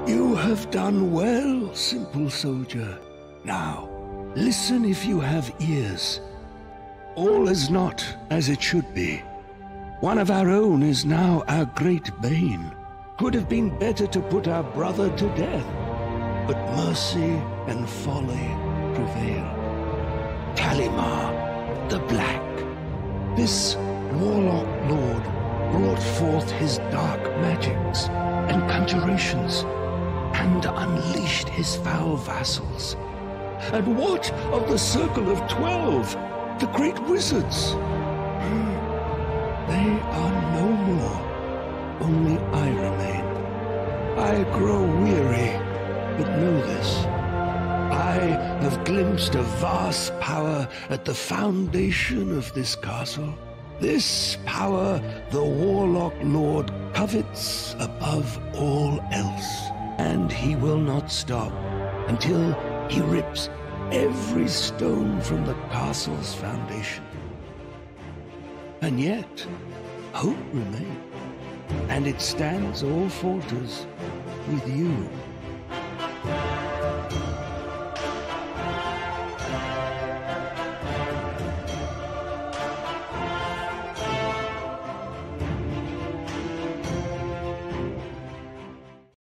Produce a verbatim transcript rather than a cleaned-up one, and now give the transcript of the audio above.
You have done well, simple soldier. Now, listen if you have ears. All is not as it should be. One of our own is now our great bane. Could have been better to put our brother to death, but mercy and folly prevail. Kalimar, the Black. This warlock lord brought forth his dark magics and conjurations, and unleashed his foul vassals. And what of the Circle of Twelve, the great wizards? Hmm. They are no more. Only I remain. I grow weary, but know this. I have glimpsed a vast power at the foundation of this castle. This power the Warlock Lord covets above all else. And he will not stop until he rips every stone from the castle's foundation. And yet, hope remains, and it stands or falters with you.